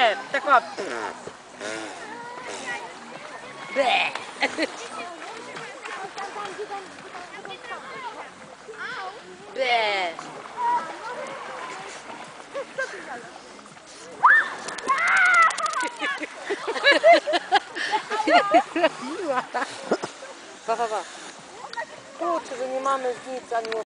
Nie, tak o. Ble. Ble. Miła. Pa. Kurczę, że nie mamy nic ani